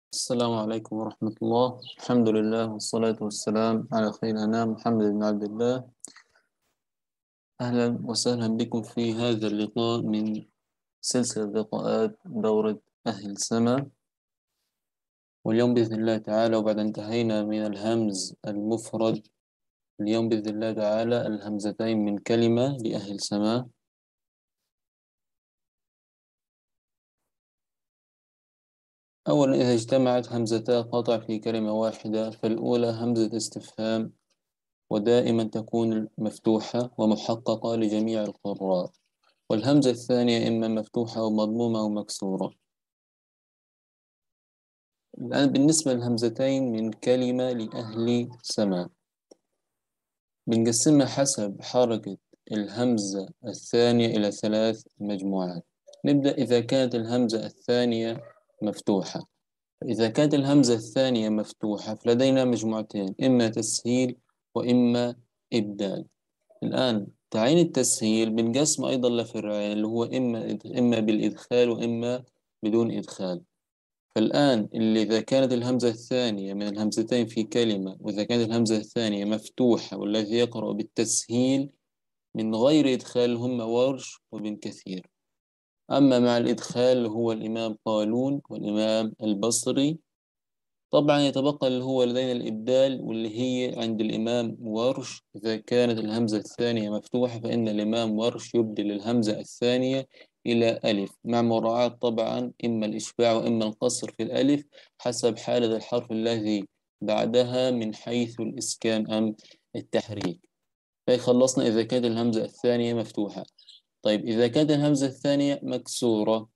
السلام عليكم ورحمة الله. الحمد لله والصلاة والسلام على خير الأنام محمد بن عبد الله. أهلا وسهلا بكم في هذا اللقاء من سلسلة لقاءات دورة أهل السماء. واليوم بإذن الله تعالى وبعد انتهينا من الهمز المفرد، اليوم بإذن الله تعالى الهمزتين من كلمة لأهل سماء. أولا، إذا اجتمعت همزتا قطع في كلمة واحدة فالأولى همزة استفهام، ودائما تكون مفتوحة ومحققة لجميع القراء، والهمزة الثانية إما مفتوحة أو مضمومة أو مكسورة. الآن بالنسبة للهمزتين من كلمة لأهل سماء بنقسمها حسب حركة الهمزة الثانية إلى 3 مجموعات. نبدأ إذا كانت الهمزة الثانية مفتوحة. إذا كانت الهمزة الثانية مفتوحة فلدينا مجموعتين، إما تسهيل وإما إبدال. الآن تعيين التسهيل بنقسم أيضا لفرعين، اللي هو إما بالإدخال وإما بدون إدخال. فالآن إذا كانت الهمزة الثانية من الهمزتين في كلمة، وإذا كانت الهمزة الثانية مفتوحة والذي يقرأ بالتسهيل من غير إدخال هم ورش وابن كثير. أما مع الإدخال هو الإمام قالون والإمام البصري. طبعا يتبقى اللي هو لدينا الإبدال، واللي هي عند الإمام ورش. إذا كانت الهمزة الثانية مفتوحة فإن الإمام ورش يبدل الهمزة الثانية إلى ألف، مع مراعاة طبعا إما الإشباع وإما القصر في الألف حسب حالة الحرف الذي بعدها من حيث الإسكان أم التحريك. فخلصنا إذا كانت الهمزة الثانية مفتوحة. طيب إذا كانت الهمزة الثانية مكسورة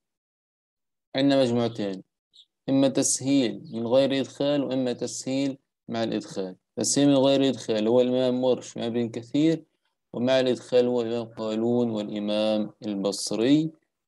عندنا مجموعتين، إما تسهيل من غير إدخال وإما تسهيل مع الإدخال. تسهيل من غير إدخال هو الإمام ورش مع ابن كثير، ومع الإدخال هو الإمام قالون والإمام البصري.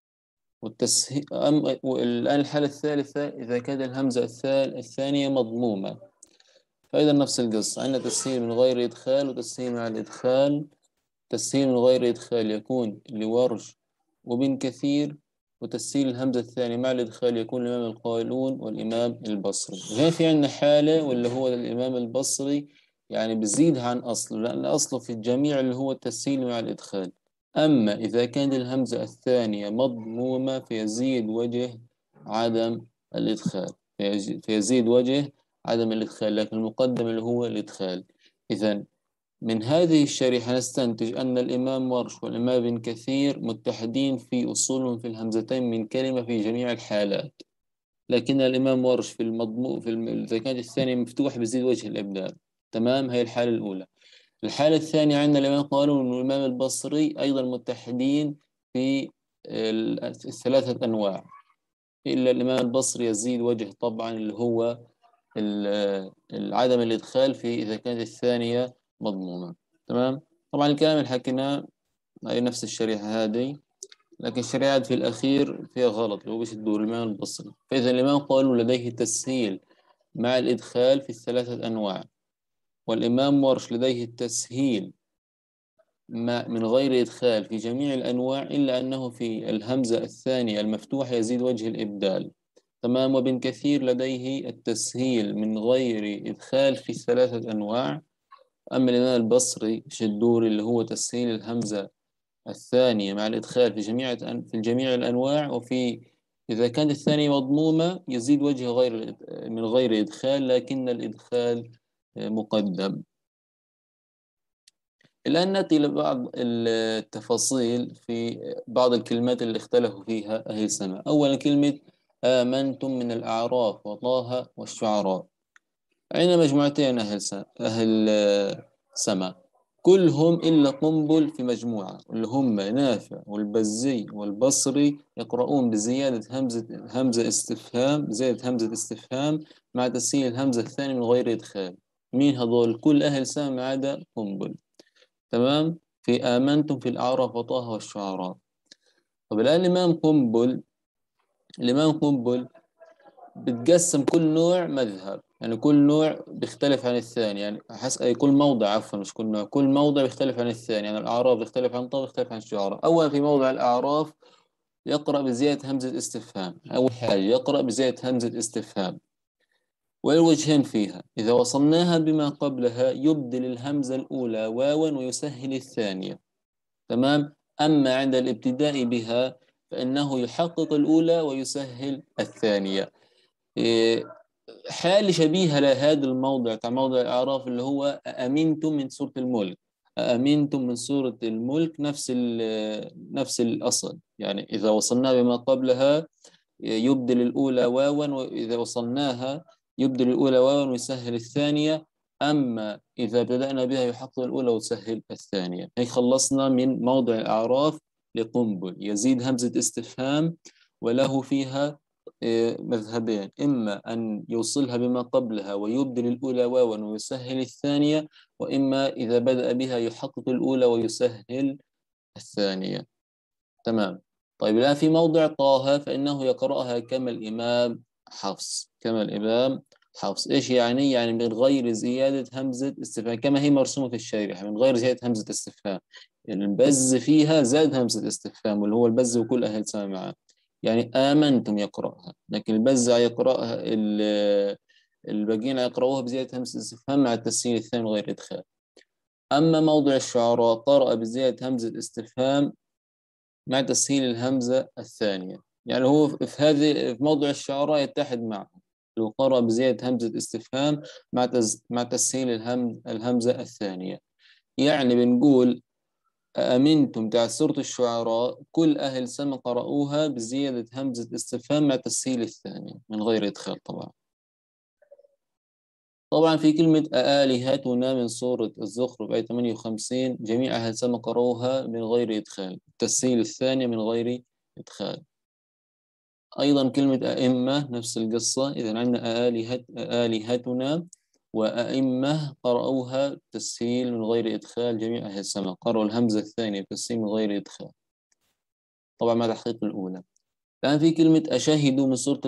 والتسهيل والآن الحالة الثالثة إذا كانت الهمزة الثانية مضمومة، فإذا نفس القصة عندنا تسهيل من غير إدخال وتسهيل مع الإدخال. تسهيل من غير إدخال يكون لورش وابن كثير، وتسهيل الهمزة الثانية مع الإدخال يكون الإمام القائلون والإمام البصري. هنا في عندنا حالة واللي هو الإمام البصري يعني بزيد عن أصله، لأن أصله في الجميع اللي هو التسهيل مع الإدخال. أما إذا كانت الهمزة الثانية مضمومة فيزيد وجه عدم الإدخال، فيزيد وجه عدم الإدخال، لكن المقدم اللي هو الإدخال. إذن من هذه الشريحة نستنتج أن الإمام ورش والإمام ابن كثير متحدين في أصولهم في الهمزتين من كلمة في جميع الحالات، لكن الإمام ورش في المضمون إذا كانت الثانية مفتوح بزيد وجه الإبدال. تمام، هي الحالة الأولى. الحالة الثانية عندنا الإمام قالون والإمام البصري أيضا متحدين في الثلاثة أنواع، إلا الإمام البصري يزيد وجه طبعا اللي هو عدم الإدخال في إذا كانت الثانية مضمومة. تمام. طبعا الكلام اللي حكيناه هي نفس الشريحة هذه، لكن الشريعة في الأخير فيها غلط اللي هو بيش تدور الإمام البصري. فإذا الإمام قالوا لديه تسهيل مع الإدخال في الثلاثة أنواع، والإمام ورش لديه التسهيل من غير إدخال في جميع الأنواع، إلا أنه في الهمزة الثانية المفتوحة يزيد وجه الإبدال. تمام. وابن كثير لديه التسهيل من غير إدخال في الثلاثة أنواع. أما الإمام البصري الشدوري اللي هو تسهيل الهمزة الثانية مع الإدخال في جميع الأنواع، وفي إذا كانت الثانية مضمومة يزيد وجه من غير إدخال، لكن الإدخال مقدم. الآن نأتي لبعض التفاصيل في بعض الكلمات اللي اختلفوا فيها أهل السماء. أولا كلمة آمنتم من الأعراف وطه والشعراء. عندنا مجموعتين أهل سماء كلهم إلا قنبل في مجموعة، اللي هم نافع والبزي والبصري يقرؤون بزيادة همزة استفهام، زيادة همزة استفهام مع تسهيل الهمزة الثانية من غير إدخال. مين هذول؟ كل أهل سماء ما عدا قنبل. تمام. في آمنتم في الأعراف وطه والشعراء. طب الآن الإمام قنبل بتقسم كل نوع مذهب، يعني كل نوع بيختلف عن الثاني، يعني كل موضع، عفوا مش كل نوع، كل موضع بيختلف عن الثاني. يعني الأعراف بيختلف عن طه بيختلف عن الشعراء. أولا في موضع الأعراف يقرأ بزيادة همزة استفهام. أول حاجة يقرأ بزيادة همزة استفهام. والوجهين فيها إذا وصلناها بما قبلها يبدل الهمزة الأولى واوا ويسهل الثانية. تمام. أما عند الابتداء بها فإنه يحقق الأولى ويسهل الثانية. إيه، حال شبيهة لهذا الموضع بتاع موضع الأعراف اللي هو أأمنتم من سورة الملك. أأمنتم من سورة الملك نفس الأصل، يعني إذا وصلنا بما قبلها يبدل الأولى واوا، وإذا وصلناها يبدل الأولى واوا ويسهل الثانية. أما إذا بدأنا بها يحقق الأولى ويسهل الثانية. هيك خلصنا من موضع الأعراف لقنبل. يزيد همزة استفهام وله فيها مذهبين: إما أن يوصلها بما قبلها ويبدل الأولى واوا ويسهل الثانية، وإما إذا بدأ بها يحقق الأولى ويسهل الثانية. تمام. طيب الآن في موضع طه فإنه يقرأها كما الإمام حفص. كما الإمام حفص. إيش يعني؟ يعني من غير زيادة همزة استفهام كما هي مرسومة في الشريحة، من غير زيادة همزة استفهام. يعني البز فيها زاد همزة استفهام، واللي هو البز وكل أهل سمع معه. يعني آمنتم يقرأها، لكن البز يقرأها الباقيين يقرأوها بزيادة همزة استفهام مع التسهيل الثاني من غير إدخال. أما موضع الشعراء قرأ بزيادة همزة استفهام مع تسهيل الهمزة الثانية. يعني هو في موضع الشعراء يتحد معه، لو قرأ بزيادة همزة استفهام مع تسهيل الهمزة الثانية. يعني بنقول أأمنتم بتاع سورة الشعراء كل أهل سما قرأوها بزيادة همزة استفهام مع تسهيل الثانية من غير إدخال طبعا. طبعا في كلمة آلهتنا من سورة الزخرف آية 58 جميع أهل سما قرأوها من غير إدخال، التسهيل الثانية من غير إدخال. أيضا كلمة أئمة نفس القصة. إذا عندنا آلهتنا وأئمة قرأوها تسهيل من غير إدخال، جميع أهل السماء قرأوا الهمزة الثانية تسهيل من غير إدخال، طبعا مع تحقيق الأولى. الآن في كلمة أشهدوا من سورة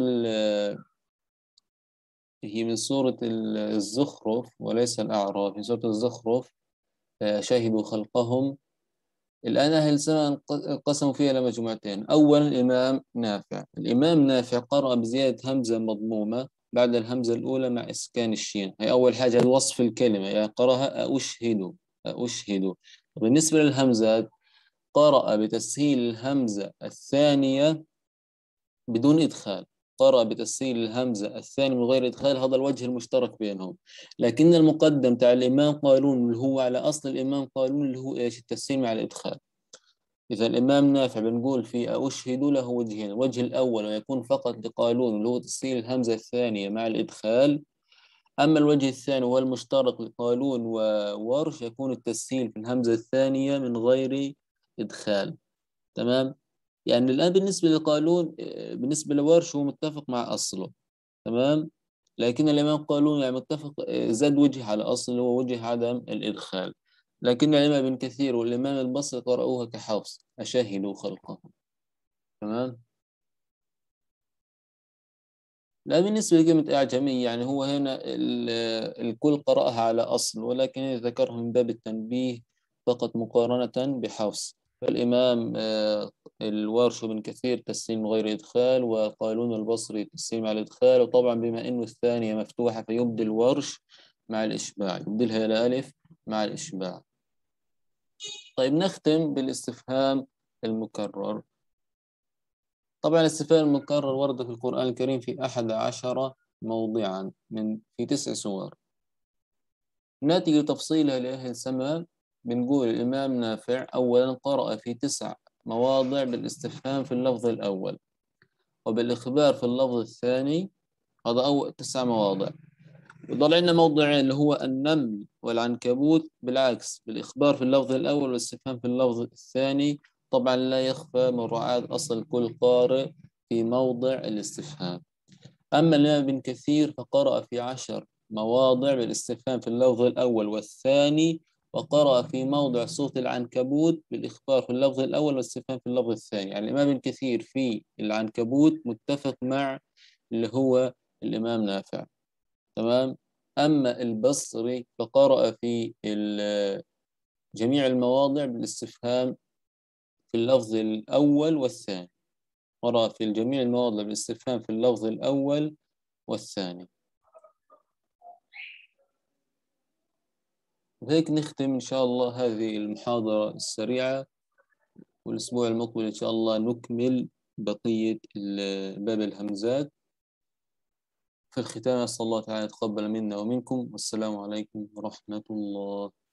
هي من سورة الزخرف وليس الأعراف. في سورة الزخرف شهدوا خلقهم. الآن أهل السماء انقسموا فيها إلى مجموعتين. أولا الإمام نافع قرأ بزيادة همزة مضمومة بعد الهمزة الأولى مع إسكان الشين. هي أول حاجة وصف الكلمة، يعني قرأها أشهد. بالنسبة للهمزات قرأ بتسهيل الهمزة الثانية بدون إدخال. قرأ بتسهيل الهمزة الثاني من غير إدخال، هذا الوجه المشترك بينهم. لكن المقدم تاع الإمام قالون اللي هو على أصل الإمام قالون اللي هو إيش؟ التسهيل مع الإدخال. إذا الإمام نافع بنقول في أشهد له وجهين: الوجه الأول ويكون فقط لقالون اللي هو تسهيل الهمزة الثانية مع الإدخال. أما الوجه الثاني وهو المشترك لقالون وورش يكون التسهيل في الهمزة الثانية من غير إدخال. تمام. يعني الآن بالنسبة لقالون بالنسبة لورش هو متفق مع أصله. تمام. لكن الإمام قالون يعني متفق زاد وجه على أصل اللي هو وجه عدم الإدخال. لكن الإمام ابن كثير والإمام البصري قرأوها كحفص: أشهدوا خلقهم. تمام. لا بالنسبة لكلمة أعجمي يعني هو هنا الكل قرأها على أصل، ولكن ذكرها من باب التنبيه فقط مقارنة بحفص. فالإمام الورش بن كثير تسليم غير إدخال، وقالون البصري تسليم على الإدخال. وطبعا بما إنه الثانية مفتوحة فيبدل ورش مع الإشباع، يبدلها إلى ألف مع الإشباع. طيب نختم بالاستفهام المكرر. طبعا الاستفهام المكرر ورد في القرآن الكريم في 11 موضعا في 9 سور. ناتج تفصيلها لأهل السماء بنقول الإمام نافع أولا قرأ في 9 مواضع بالاستفهام في اللفظ الأول وبالإخبار في اللفظ الثاني. هذا أول 9 مواضع. وضل عندنا موضعين اللي هو النمل والعنكبوت بالعكس، بالإخبار في اللفظ الأول والاستفهام في اللفظ الثاني. طبعا لا يخفى مراعاة أصل كل قارئ في موضع الاستفهام. أما الإمام ابن كثير فقرأ في 10 مواضع بالاستفهام في اللفظ الأول والثاني، وقرأ في موضع صوت العنكبوت بالإخبار في اللفظ الأول والاستفهام في اللفظ الثاني. يعني الإمام ابن كثير في العنكبوت متفق مع اللي هو الإمام نافع. تمام. أما البصري فقرأ في جميع المواضع بالاستفهام في اللفظ الأول والثاني. قرأ في جميع المواضع بالاستفهام في اللفظ الأول والثاني. وهيك نختم إن شاء الله هذه المحاضرة السريعة، والأسبوع المقبل إن شاء الله نكمل بقية باب الهمزات. في الختام أسأل الله تعالى يتقبل منا ومنكم، والسلام عليكم ورحمة الله.